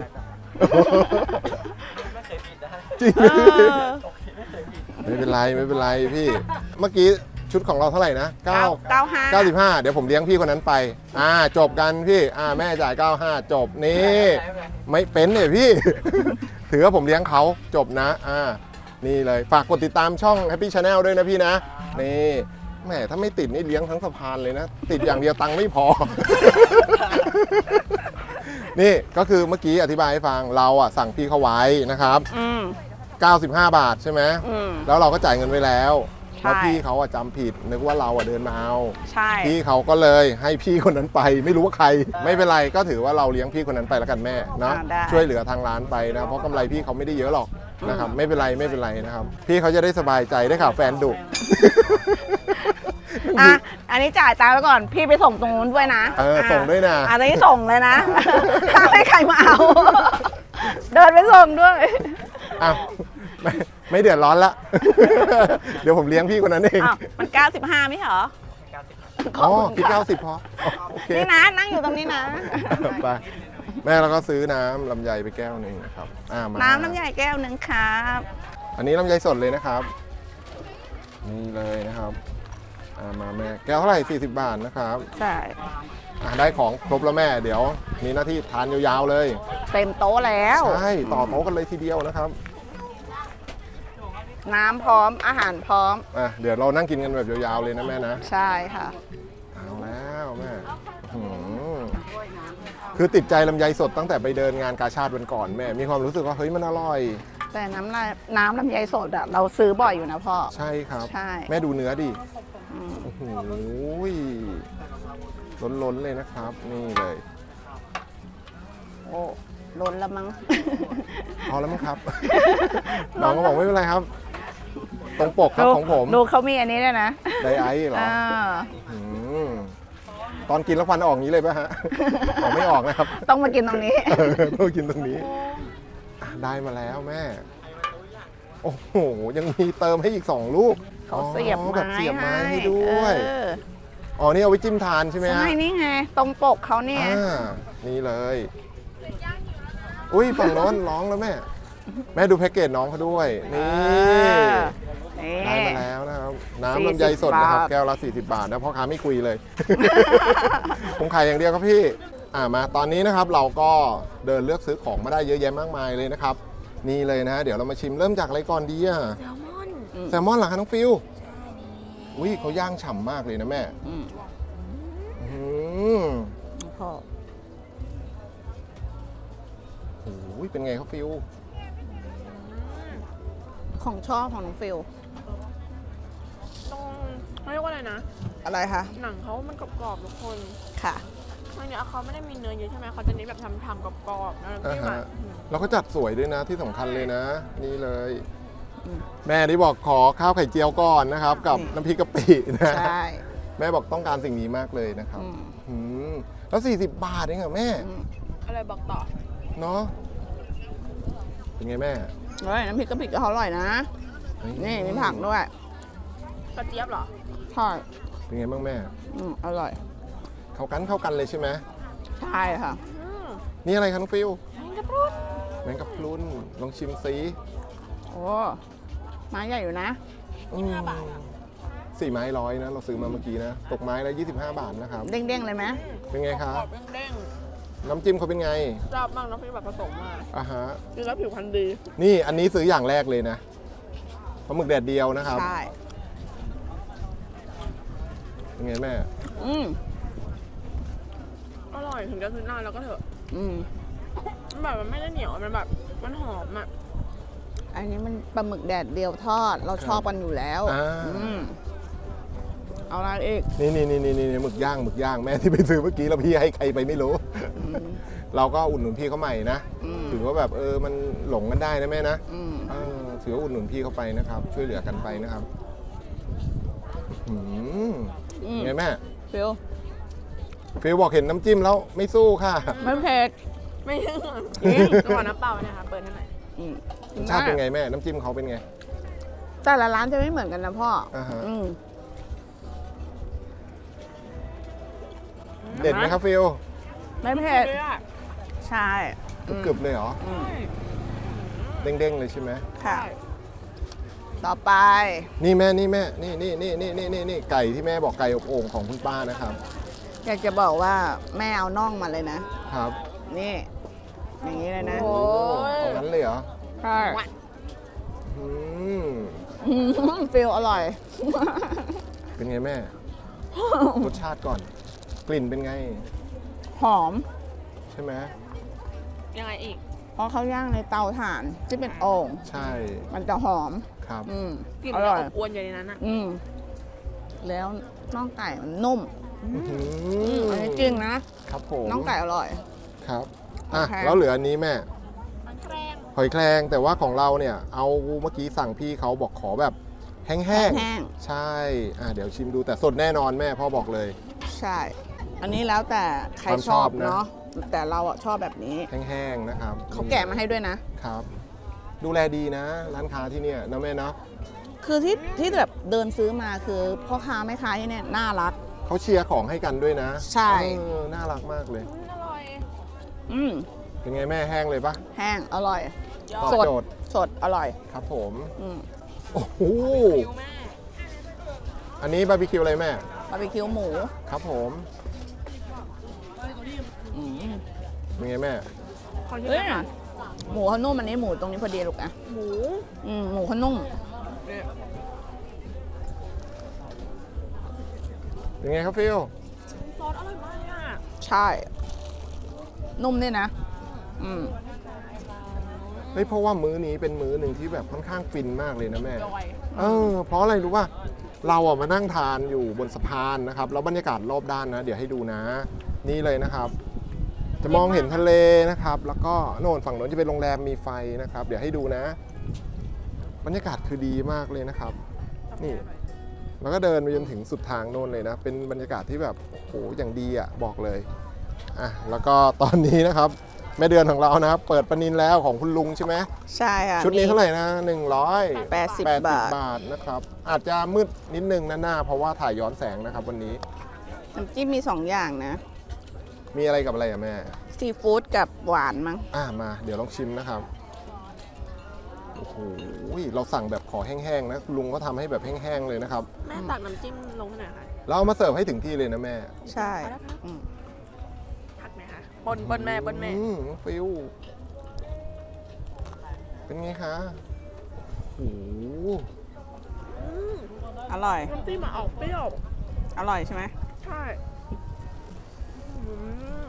ไม่เคยผิดนะจริงเอเลยพี่อไม่เป็นไรไม่เป็นไรพี่ เมื่อกี้ชุดของเราเท่าไหร่นะ9 เก้าเก้าห้าเก้าสิบห้าเดี๋ยวผมเลี้ยงพี่คนนั้นไป อ่าจบกันพี่อ่าแม่จ่ายเก้าสิบห้าจบนี่ไม่เป็นเลยพี่ ถือว่าผมเลี้ยงเขาจบนะอ่านี่เลยฝากกดติดตามช่อง Happy Channel ด้วยนะพี่นะนี่แหมถ้าไม่ติดนี่เลี้ยงทั้งสะพานเลยนะ ติดอย่างเดียวตังค์ไม่พอ นี่ก็คือเมื่อกี้อธิบายให้ฟังเราอ่ะสั่งพี่เขาไว้นะครับอืมเก้าสิบห้าบาทใช่ไหมอืมแล้วเราก็จ่ายเงินไว้แล้วใช่แล้วพี่เขาอะจำผิดนึกว่าเราอะเดินมาเอาใช่พี่เขาก็เลยให้พี่คนนั้นไปไม่รู้ว่าใคร ไม่เป็นไรก็ถือว่าเราเลี้ยงพี่คนนั้นไปแล้วกันแม่เนาะอ่าได้ช่วยเหลือทางร้านไปนะเพราะกำไรพี่เขาไม่ได้เยอะหรอกนะครับไม่เป็นไรไม่เป็นไรนะครับ พี่เขาจะได้สบายใจได้ข่าวแฟนดุอ่ะ อันนี้จ่ายตังค์แล้วก่อน พี่ไปส่งตรงนู้นด้วยนะเออส่งด้วยนะอันนี้ส่งเลยนะ ถ้าไม่ใครมาเอา เดินไปส่งด้วยอ้าวไม่ไม่เดือดร้อนละ เดี๋ยวผมเลี้ยงพี่คนนั้นเองอ้าว มันเก้าสิบห้าไม่ใช่เหรออ๋อพี่เก้าสิบพอโอเคนี่นะ นั่งอยู่ตรงนี้นะไปแม่เราก็ซื้อน้ำลำไยไปแก้วหนึ่งนะครับอ่ามาน้ำน้ำใหญ่แก้วหนึ่งครับอันนี้ลำไยสดเลยนะครับ นี่เลยนะครับอ่ามาแม่แก้วเท่าไหร่สี่สิบบาทนะครับใช่อ่าได้ของครบแล้วแม่เดี๋ยวมีหน้าที่ทานยาวๆเลยเต็มโต๊ะแล้วใช่ต่อโต๊ะกันเลยทีเดียวนะครับน้ำพร้อม อาหารพร้อมอ่ะเดี๋ยวเรานั่งกินกันแบบยาวๆเลยนะแม่นะใช่ค่ะเอาแล้วแม่หืมคือติดใจลำไยสดตั้งแต่ไปเดินงานกาชาติวันก่อนแม่มีความรู้สึกว่าเฮ้ยมันอร่อยแต่น้ำลายน้ำลำไยสดอะเราซื้อบ่อยอยู่นะพ่อใช่ครับใช่แม่ดูเนื้อดิอืมโอ้โหล้นๆเลยนะครับ นี่เลยโอ้ล้นแล้วมั้งพอแล้วมั้งครับ น้องก็บอกไม่เป็นไรครับ ตรงปกครับของผมดูเขามีอันนี้ด้วยนะไดไอซ์เหรออ่าอืมตอนกินแล้วฟันออกอย่างนี้เลยป่ะฮะ ออกไม่ออกนะครับต้องมากินตรงนี้เออต้องกินตรงนี้อ่ะได้มาแล้วแม่ โอ้โห ยังมีเติมให้อีกสองลูกเขาเสียบอ๋อไม้แบบเสียบไม้ให้ด้วยเอออ๋อ นี่เอาไว้จิ้มทานใช่ไหมฮะใช่นี่ไง ตรงปกเขาเนี่ยอ่านี่เลย อุ้ยฝั่งโน้นร้องแล้วแม่ แม่ดูแพ็กเกจน้องเขาด้วย นี่อได้มาแล้วนะครับน้ำลำไยสดนะครับแก้วละสี่สิบบาทนะพ่อค้าไม่คุยเลย ผมขายอย่างเดียวครับพี่อ่ามาตอนนี้นะครับเราก็เดินเลือกซื้อของมาได้เยอะแยะมากมายเลยนะครับนี่เลยนะเดี๋ยวเรามาชิมเริ่มจากอะไรก่อนดีอะแซลมอนแซลมอนเหรอคะน้องฟิวอุ้ยเขาย่างฉ่ำมากเลยนะแม่อืมพ่อโอ้ยเป็นไงครับฟิวของชอบของน้องฟิลตรงเขาเรียกว่าอะไรนะอะไรคะหนังเขามันกรอบๆทุกคนค่ะอันนี้เขาไม่ได้มีเนื้อเยอะใช่ไหมเขาจะเน้นแบบทำทำๆกรอบๆแล้วอ่าที่ฮะแบบเราก็จัดสวยด้วยนะที่สำคัญเลยนะ นี่เลย แม่ที่บอกขอข้าวไข่เจียวก่อนนะครับ กับน้ำพริกกะปินะใช่แม่บอกต้องการสิ่งนี้มากเลยนะครับอืมแล้วสี่สิบบาทเองเหรอแม่อะไรบอกต่อเนาะเป็นไงแม่เฮ้ยน้ำพริกกะปิก็อร่อยนะ นี่มีผักด้วยกระเจี๊ยบเหรอใช่เป็นไงบ้างแม่อืมอร่อยเข้ากันเข้ากันเลยใช่ไหมใช่ค่ะนี่อะไรคะน้องฟิวแมงกะพรุนแมงกับพรุนลองชิมซิโอ้ไม้ใหญ่อยู่นะสี่ไม้ร้อยนะ เราซื้อมาเมื่อกี้นะ ตกไม้ละยี่สิบห้าบาทนะครับเด้งๆเลยไหมเป็นไงคะกรอบเด้งน้ำจิ้มเขาเป็นไงๆชอบมากน้ำพริกแบบผสมมากอ่าฮะกินแล้วผิวพรรณดีนี่อันนี้ซื้ออย่างแรกเลยนะปลาหมึกแดดเดียวนะครับใช่เป็นไงแม่อืมอร่อยถึงจะซื้อนานแล้วก็เถอะอืมมันแบบมันไม่ได้เหนียวมันแบบมันหอมอ่ะอันนี้มันปลาหมึกแดดเดียวทอด เราชอบกันอยู่แล้วอ่าอืมเอาอะไรอีกนี่นี่นี่นี่นี่หมึกย่างหมึกย่างแม่ที่ไปซื้อเมื่อกี้แล้วพี่ให้ใครไปไม่รู้ เราก็อุดหนุนพี่เขาใหม่นะอืมถือว่าแบบเออมันหลงกันได้นะแม่นะอืมเออถือว่าอุดหนุนพี่เขาไปนะครับ ช่วยเหลือกันไปนะครับอืมอืมไงแม่ฟิลฟิลบอกเห็นน้ำจิ้มแล้วไม่สู้ค่ะไม่เผ็ดไม่เชื่อจริงระหว่างน้ำเปล่าเนี่ยค่ะเปิดให้หน่อยอืมรสชาติเป็นไงแม่น้ำจิ้มเขาเป็นไงแต่ละร้านจะไม่เหมือนกันนะพ่ออาฮะอืมเด็ดไหมครับฟิลไม่เผ็ด ใช่กรึบๆเลยเหรออืมเด้งๆเลยใช่ไหมค่ะ ต่อไปนี่แม่นี่แม่นี่นี่นี่นี่นี่นี่นี่ไก่ที่แม่บอกไก่อบโอ่งของคุณป้านะครับอยากจะบอกว่าแม่เอาน่องมาเลยนะครับนี่ อย่างนี้เลยนะโอ้เอางั้นเลยเหรอใช่อืมอืมฟิลอร่อยเป็นไงแม่ รสชาติก่อน กลิ่นเป็นไงหอมใช่ไหมยังไงอีกเพราะเขาย่างในเตาถ่านที่เป็นโอ่งใช่มันจะหอมครับอืมกลิ่นอมันร่อยอบอวนอยู่ในนั้นอ่ะอืมแล้วน่องไก่มันนุ่มอื้อหือืมออันนี้จริงนะครับผมน่องไก่อร่อยครับอ่ะโอเคแล้วเหลืออันนี้แม่มันแครงหอยแครงแต่ว่าของเราเนี่ย เอาเมื่อกี้สั่งพี่เขาบอกขอแบบแห้งแห้งๆ ใช่อ่ะเดี๋ยวชิมดูแต่สดแน่นอนแม่พ่อบอกเลยใช่ อันนี้แล้วแต่ใครความชชออบบนะเนาะแต่เราอะชอบแบบนี้แห้งๆนะครับเขาแกะมาให้ด้วยนะครับ ดูแลดีนะ ร้านค้าที่เนี่ยนะแม่เนาะคือที่ที่แบบเดินซื้อมาคือพ่อค้าแม่ค้าที่เนี่ยน่ารักเขาเชียร์ของให้กันด้วยนะใช่เออน่ารักมากเลยอร่อยอืมเป็นไงแม่แห้งเลยปะแห้งอร่อยตอบสดโจทย์สดอร่อยครับผมอืมโอ้โหฟิวแม่อันนี้บาร์บีคิวอะไรแม่บาร์บีคิวหมูครับผมอืมเป็นไงแม่ขอชิมเอ้ยหน่อยหมูเขานุ่มอันนี้หมูตรงนี้พอดีลูกอะหมูอืมหมูเขานุ่มเนี่ยเป็นไงครับฟิลซอสอร่อยมากเลยอ่ะใช่ นุ่มด้วยนะ อืมเฮ้ยเพราะว่ามื้อนี้เป็นมื้อหนึ่งที่แบบค่อนข้างฟินมากเลยนะแม่อร่อยเออเพราะอะไรรู้ป่ะเราอ่ะมานั่งทานอยู่บนสะพานนะครับแล้วบรรยากาศรอบด้านนะ เดี๋ยวให้ดูนะ นี่เลยนะครับ จะมองเห็นทะเลนะครับ แล้วก็โน่นฝั่งโน้นจะเป็นโรงแรมมีไฟนะครับ เดี๋ยวให้ดูนะ บรรยากาศคือดีมากเลยนะครับ นี่ แล้วก็เดินไปจนถึงสุดทางโน่นเลยนะ เป็นบรรยากาศที่แบบโอ้โหอย่างดีอ่ะบอกเลยอ่ะแล้วก็ตอนนี้นะครับแม่เดือนของเรานะครับเปิดปนินแล้วของคุณลุงใช่ไหมใช่ค่ะชุดนี้เท่าไหร่นะหนึ่งร้อยแปดสิบแปดสิบบาทบาทนะครับ อาจจะมืดนิดนึงนะหน้าเพราะว่าถ่ายย้อนแสงนะครับวันนี้น้ำจิ้มมีสองอย่างนะมีอะไรกับอะไรอะแม่ซีฟู้ดกับหวานมั้งอ่ามา เดี๋ยวลองชิมนะครับโอ้โหเราสั่งแบบขอแห้งๆนะลุงก็ทำให้แบบแห้งๆเลยนะครับแม่ตักน้ำจิ้มลงให้หน่อยค่ะเราเอามาเสิร์ฟให้ถึงที่เลยนะแม่ใช่อืมพักไหมคะปนปนแม่ปนแม่อืมฟิวเป็นไงคะโอ้โหอร่อยน้ำจิ้มอะออกเปรี้ยวอร่อยใช่ไหมใช่อืม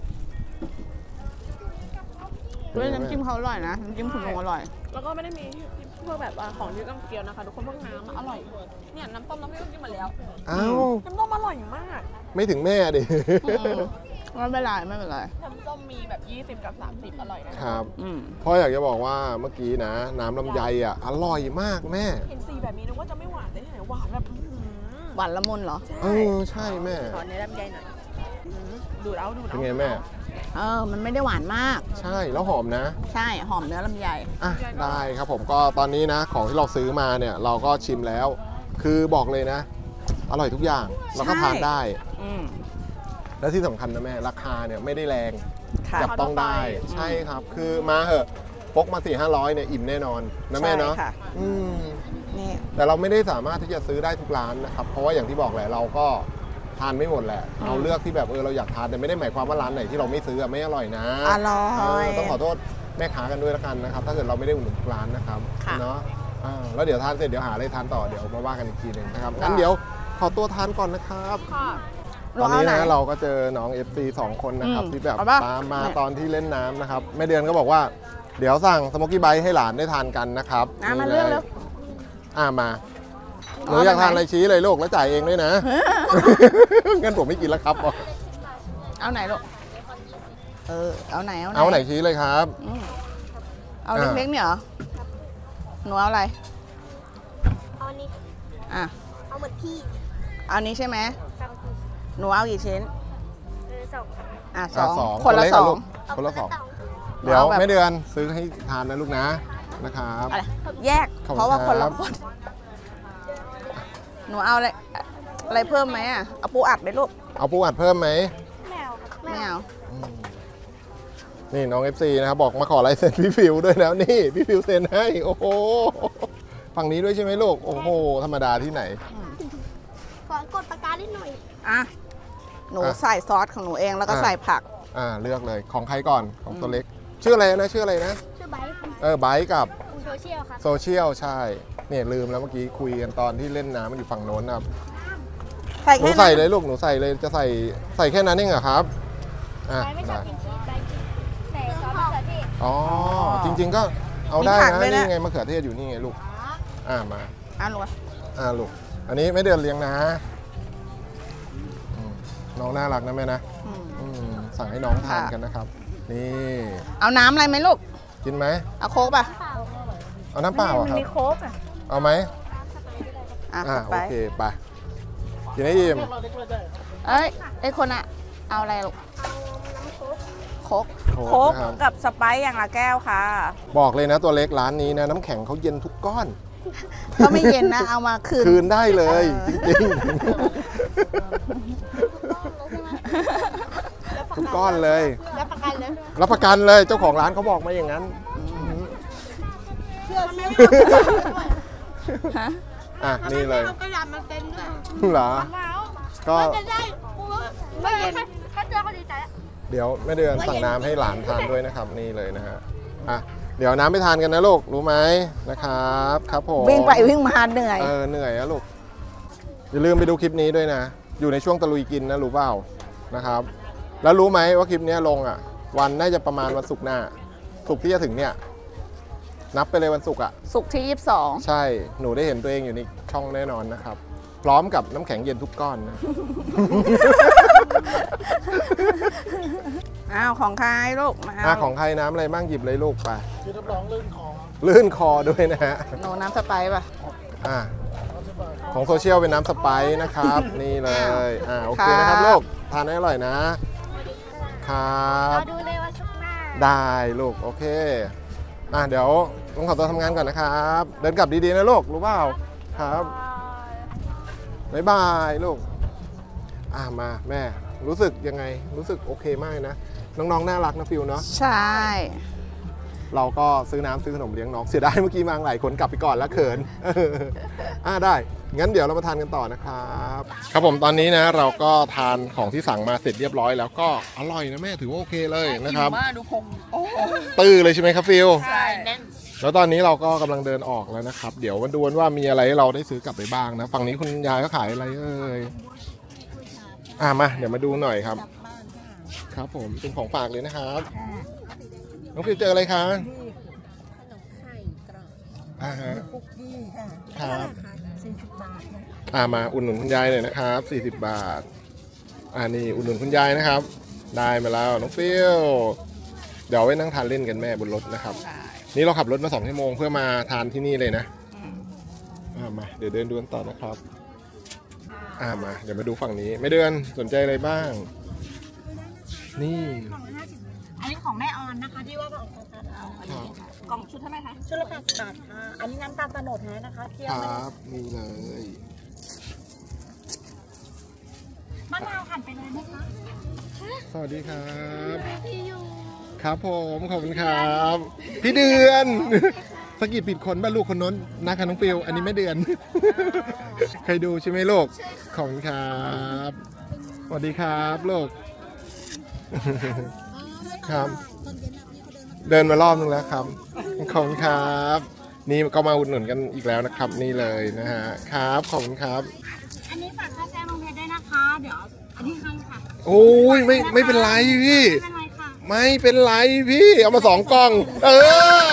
ด้วยน้ำจิ้มเขาอร่อยนะน้ำจิ้มคุณลุงอร่อยแล้วก็ไม่ได้มีพวกแบบว่าของที่ต้องเกี๊ยวนะคะทุกคนพวกน้ำอะอร่อยเนี่ยน้ำต้มน้ำพริกกินมาแล้วอ้าวน้ำต้มอร่อยมากไม่ถึงแม่ดิไม่เป็นไรไม่เป็นไรน้ำส้มมีแบบยี่สิบกับสามสิบอร่อยนะะครับอืมพ่ออยากจะบอกว่าเมื่อกี้นะ น้ำลำไยอ่ะอร่อยมากแม่เห็นสีแบบนี้นึกว่าจะไม่หวานแต่ที่ไหนหวานแบบอื้อหือหวานละมุนเหรอเออใช่แม่ขอเนื้อลำไยหน่อยอื้อดูดเอาดูดเป็เอานไงแม่เออ มันไม่ได้หวานมากใช่แล้วหอมนะใช่หอมเนื้อลำไยอ่ะได้ครับผมก็ตอนนี้นะของที่เราซื้อมาเนี่ยเราก็ชิมแล้ว คือบอกเลยนะ อร่อยทุกอย่างเราก็ทานได้อืมและที่สำคัญนะแม่ราคาเนี่ยไม่ได้แรงค่ะจับต้องได้ใช่ครับ คือมาเหอะพกมาสี่ห้าร้อยเนี่ยอิ่มแน่นอนนะแม่เนาะใช่ค่ะอืมนี่แต่เราไม่ได้สามารถที่จะซื้อได้ทุกร้านนะครับ เพราะว่าอย่างที่บอกแหละเราก็ทานไม่หมดแหละ เราเลือกที่แบบเออเราอยากทานแต่ไม่ได้หมายความว่าร้านไหนที่เราไม่ซื้ออะไม่อร่อยนะอร่อยเออต้องขอโทษแม่ค้ากันด้วยละกันนะครับ ถ้าเกิดเราไม่ได้อุดหนุนทุกร้านนะครับค่ะเนาะอ่าแล้วเดี๋ยวทานเสร็จเดี๋ยวหาอะไรทานต่อเดี๋ยวมาว่ากันอีกทีหนึ่งนะครับงั้นเดี๋ยวขอตัวทานก่อนนะครับค่ะตอนนี้เาไหนะเราก็เจอน้อง เอฟ ซี สองคนนะครับอืมที่แบบเอาป่ะตามมาเนี่ยตอนที่เล่นน้ำนะครับแม่เดือนก็บอกว่าเดี๋ยวสั่งสโมกกี้ไบต์ให้หลานได้ทานกันนะครับอ่ะมานี่เลือกยเลือกอ่ามาหเอานูอยากแบบไหนทานอะไรชี้เลยลูกแล้วจ่ายเองด้วยนะ งั้นผมไม่กินแล้วครับเอาไหนลูก เออ เอาไหน เอาไหนเอาไหนชี้เลยครับอืมเอาอ่าเล็กๆเนี่ยเหรอ หนูเอาอะไรเอาอันนี้อ่ะเอาเหมือนพี่เอานี้ใช่ไหมครับหนูเอากี่ชิ้นเออสองครับอ่ะสอ่ะองสองคนละเกสกัองลูกคนละสองเาเดี๋ยวเอาแบบแม่เดือนซื้อให้ทานนะลูกนะนะครับอะไรแยกขอบคุณเพราะว่าคนละครับคน หนูเอาอะไร อะไรเพิ่มไหมอ่ะ เอาปูอัดไหมลูกเอาปูอัดเพิ่มไหมแมวครับไม่เอาอืมนี่น้อง เอฟ ซี นะครับบอกมาขอลายเซ็นพี่ฟิวด้วยแล้วนี่พี่ฟิวเซ็นให้โอ้โหฝั่งนี้ด้วยใช่ไหมลูกโอ้โหธรรมดาที่ไหนขอกดปากกานิดหน่อยอ่ะ หนูอ่ะใส่ซอสของหนูเองแล้วก็อ่ะใส่ผักอ่าเลือกเลยของใครก่อนของตัวเล็ก ชื่ออะไรนะชื่ออะไรนะชื่อไบค์เออไบค์กับโซเชียลครับโซเชียลใช่เนี่ยลืมแล้วเมื่อกี้คุยกันตอนที่เล่นน้ำมันอยู่ฝั่งโน้นนะครับใส่หนูแค่ใส่นั้นเลยลูกหนูใส่เลยจะใส่ใส่แค่นั้นเองเหรอครับอ่ะไบค์ไม่ชอได้บกินชีสไบค์กินแต่ซอสมะเขือเทศอ๋อจริง ๆ ก็เอาได้มีผักนะด้วยนะนี่ไงมะเขือเทศอยู่นี่ไงลูกอ่ามาอ่ะหนูอ่าลูกอันนี้ไม่เดือนเลี้ยงนะอืมน้องน่ารักนะแม่นะอืมอืมสั่งให้น้องทานค่ะกันนะครับ นี่เอาน้ำอะไรไหมลูกกินไหมเอาโค้กป่ะเอาน้ำเปล่าอะครับมีโค้กอ่ะเอาไหมอ่ะอ่าไปโอเคไปกินให้อิ่มเอ้ยไอ้คนอะเอาอะไรลูกโค้กโค้โค้กกนะครับกับสไปซ์อย่างละแก้วค่ะบอกเลยนะตัวเล็กร้านนี้นะน้ำแข็งเขาเย็นทุกก้อนก็ไม่เย็นนะ เอามาคืนคืนได้เลย จริงๆ ทุกก้อนเลยรับประกันเลยรับประกันเลยเจ้าของร้านเขาบอกมาอย่างนั้นเชื่อไหมฮะอ่ะนี่เลยเอากระดาษมาเซ็นด้วยเหรอว้าวก็จะได้ไม่เย็นถ้าเจอก็ดีใจแล้วเดี๋ยวแม่เดือนสั่งน้ำให้หลานทานด้วยนะครับนี่เลยนะฮะอ่ะเดี๋ยวน้ำไปทานกันนะลูกรู้ไหมนะครับครับผมวิ่งไปวิ่งมาเหนื่อยเออเหนื่อยนะลูกอย่าลืมไปดูคลิปนี้ด้วยนะ อยู่ในช่วงตะลุยกินนะรู้เปล่านะครับ แล้วรู้ไหมว่าคลิปนี้ลงอ่ะ วันน่าจะประมาณวันศุกร์หน้าศุกร์ที่จะถึงเนี่ยนับไปเลยวันศุกร์อ่ะสุกร์ที่ยี่สิบสองใช่หนูได้เห็นตัวเองอยู่ในช่องแน่นอนนะครับ พร้อมกับน้ำแข็งเย็นทุกก้อนนะอ้าวของใครลูกมาอ่ะเอาของใครน้ำอะไรบ้างหยิบเลยลูกไปคือรับรองลื่นคอลื่นคอด้วยนะฮะหนูน้ำสไปซ์ป่ะอ่ะของโซเชียลเป็นน้ำสไปซ์นะครับ นี่เลยอ่าโอเคนะครับครับลูกทานให้อร่อยนะ ครับเราดูเลยว่าชุกหน้าได้ลูกโอเคอ่ะเดี๋ยวต้องขอตัวทำงานก่อนนะครับ เดินกลับดีๆนะลูกรู้เปล่าครับบ๊ายบายลูกอ่ะมาแม่รู้สึกยังไงรู้สึกโอเคมากนะน้องๆน่ารักนะฟิวเนาะใช่เราก็ซื้อน้ำซื้อขนมเลี้ยงน้องเสียดายเมื่อกี้มาหลายคนกลับไปก่อนแล้วเขิน อ่าได้งั้นเดี๋ยวเรามาทานกันต่อนะครับครับผมตอนนี้นะเราก็ทานของที่สั่งมาเสร็จเรียบร้อยแล้วก็อร่อยนะแม่ถือว่าโอเคเลยนะครับมาดูพงโอ้ตื้อเลยใช่ไหมครับฟิลใช่แน่นแล้วตอนนี้เราก็กำลังเดินออกแล้วนะครับเดี๋ยวมาดูกันว่ามีอะไรให้เราได้ซื้อกลับไปบ้างนะฝั่งนี้คุณยายก็ขายอะไรเอ่ยอ่ามาเดี๋ยวมาดูหน่อยครับครับผมเป็นของฝากเลยนะครับน้องฟิลเจออะไรคะอ่าฮะครับอ่ามาอุดหนุนคุณยายเลยนะครับสี่สิบบาทอ่านี่อุดหนุนคุณยายนะครับได้มาแล้วน้องฟิลเดี๋ยวไว้นั่งทานเล่นกันแม่บนรถนะครับนี่เราขับรถมาสองชั่วโมงเพื่อมาทานที่นี่เลยนะอ่ามาเดี๋ยวเดินดูกันต่อนะครับอ่ามาเดี๋ยวมาดูฝั่งนี้ไม่เดือนสนใจอะไรบ้างนี่อันนี้ของแม่ออนนะคะที่ว่าบอกเอาอันนี้ค่ะกล่องชุดเท่าไหร่คะชุดละแปดสิบบาทค่ะอันนี้น้ำตาลตะโนดแท้นะคะเคี่ยวคไม่รับนี่เลยมะนาวหั่นไปเลยไหมคะสวัสดีครับครับผมขอบคุณครับพี่เดือนสกิดปิดคนบ้านลูกคนน้นนะคะน้องฟิลอันนี้ไม่เดือนใครดูใช่ไหมลูกขอบคุณครับสวัสดีครับลูกครับเดินมารอบนึงแล้วครับขอบคุณครับนี่ก็มาอุดหนุนกันอีกแล้วนะครับนี่เลยนะฮะครับขอบคุณครับอันนี้ฝากค่าแชร์โรงเรียนด้วยนะคะเดี๋ยวอันนี้ให้ค่ะโอ้ยไม่ไม่เป็นไรพี่ไม่เป็นไรค่ะไม่เป็นไรพี่เอามาสองกล่อง เออ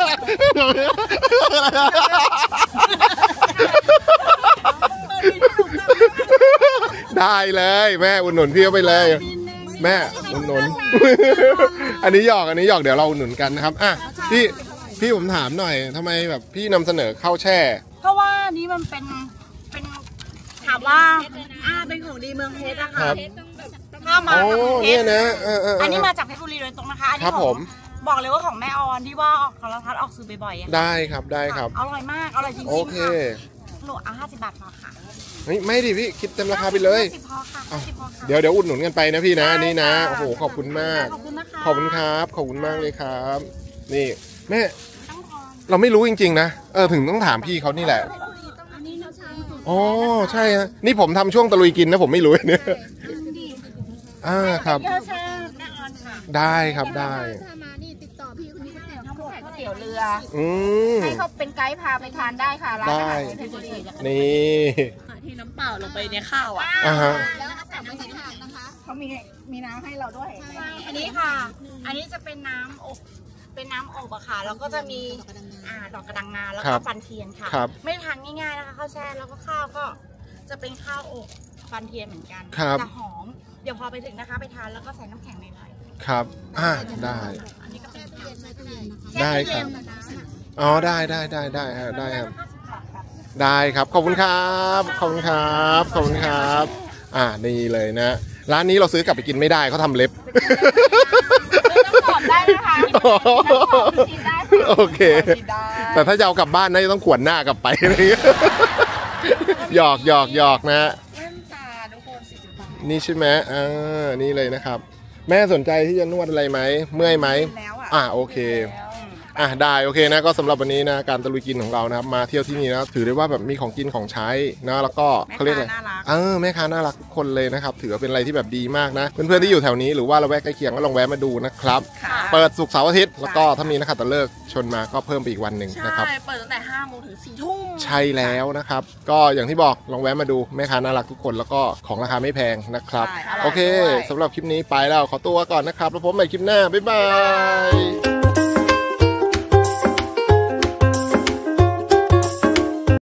ได้เลยแม่อุดหนุนพี่เอาไปเลย แม่อุดหนุน อันนี้หยอกอันนี้หยอกเดี๋ยวเราอุดหนุนกันนะครับอ่ะพี่พี่ผมถามหน่อยทำไมแบบพี่นำเสนอข้าวแช่เพราะว่านี้มันเป็นเป็นถามว่าอ่าเป็นของดีเมืองเพชรอะคค่ะรับถ้ามาโอ้จากเพเนี่ชยรนะเออเอออันนี้เออมาจากเพชรบุรีโดยตรงนะคะอันนี้ครับของผมบอกเลยว่าของแม่ออนที่ว่าออกโทรทัศน์ออกสื่อบ่อยๆอะได้ครับได้ครับอร่อยมากอร่อยจริงๆโอเคค่ะโลอ่ะห้าสิบบาทพอค่ะเฮ้ยไม่ดิพี่คิดเต็มราคาไปเลยห้าสิบพอค่ะอ่ะห้าสิบพอค่ะเดี๋ยวเดี๋ยวอุดหนุนกันไปนะพี่นะนี่นะโอ้โหขอบคุณมากขอบคุณนะคะขอบคุณครับขอบคุณมากเลยครับ นี่แม่ต้องทอนเราไม่รู้จริงๆนะเออถึงต้องถามพี่เขานี่แหละอันนี้เราใช้สุดอ๋อใช่ฮะนี่ผมทำช่วงตะลุยกินนะผมไม่รู้เนี่ยอ่าครับเยอะใช่แม่ออนค่ะได้ครับได้ถ้ามานี่ติดต่อพี่คนนี้ก็เตี๋ยวทั้งหมดก๋วยเตี๋ยวเรืออืมให้เขาเป็นไกด์พาไปทานได้ค่ะร้านอาหารในเพชรบุรีนี่ที่น้ำเปล่าลงไปในข้าวอ่ะอ่าฮะแล้วอากาศไม่ใช่ทานนะคะเขามีมีน้ำให้เราด้วยอันนี้ค่ะ อันนี้จะเป็นน้ำอบเป็นน้ำอบอะค่ะแล้วก็จะมีอ่าดอกกระดังงาแล้วก็ฟันเทียนค่ะครับไม่ทานง่ายๆนะคะข้าวแช่แล้วก็ข้าวก็จะเป็นข้าวอบฟันเทียนเหมือนกันครับจะหอมเดี๋ยวพอไปถึงนะคะไปทานแล้วก็ใส่น้ำแข็งหน่อยครับอ่าได้ๆอันนี้ก็เป็นตู้เย็นใส่ตู้เย็นนะคะได้ครับ อ๋อได้ได้ได้ได้ฮะได้ครับ ได้ครับขอบคุณครับขอบคุณครับขอบคุณครับ อ่านี่เลยนะ ร้านนี้เราซื้อกลับไปกินไม่ได้เขาทำเล็บน้ำหอมได้นะคะน้ำหอมกินได้ค่ะโอเค แต่ถ้าจะเอากลับบ้านน่าจะต้องขวนหน้ากลับไปอะไรอย่างเงี้ยหยอกหยอกหยอกนะแว่นตาทุกคนสี่สิบบาทนี่ใช่ไหมอ่านี่เลยนะครับ แม่สนใจที่จะนวดอะไรไหมเมื่อยไหมแล้วอ่ะอ่าโอเค อ่ะได้โอเคนะก็สำหรับวันนี้นะการตะลุยกินของเรานะครับมาเที่ยวที่นี่นะถือได้ว่าแบบมีของกินของใช้นะแล้วก็เขาเรียกอะไรน่ารักเออแม่ค้าน่ารักทุกคนเลยนะครับถือว่าเป็นอะไรที่แบบดีมากนะเพื่อนๆที่อยู่แถวนี้หรือว่าละแวกใกล้เคียงก็ลองแวะมาดูนะครับค่ะเปิดศุกร์เสาร์อาทิตย์แล้วก็ถ้ามีนักขัตฤกษ์ชนมาก็เพิ่มไปอีกวันหนึ่งใช่นะครับเปิดตั้งแต่ห้าโมงถึงสี่ทุ่มใช่แล้วนะครับก็อย่างที่บอกลองแวะมาดูแม่ค้าน่ารักทุกคนแล้วก็ของราคาไม่แพงนะครับใช่ร่ยโอเคด้วยสำหรับคลิปนี้ไปแล้วขอตัวก่อนนะครับแล้วพบกันใหม่คลิปหน้าบ๊ายบาย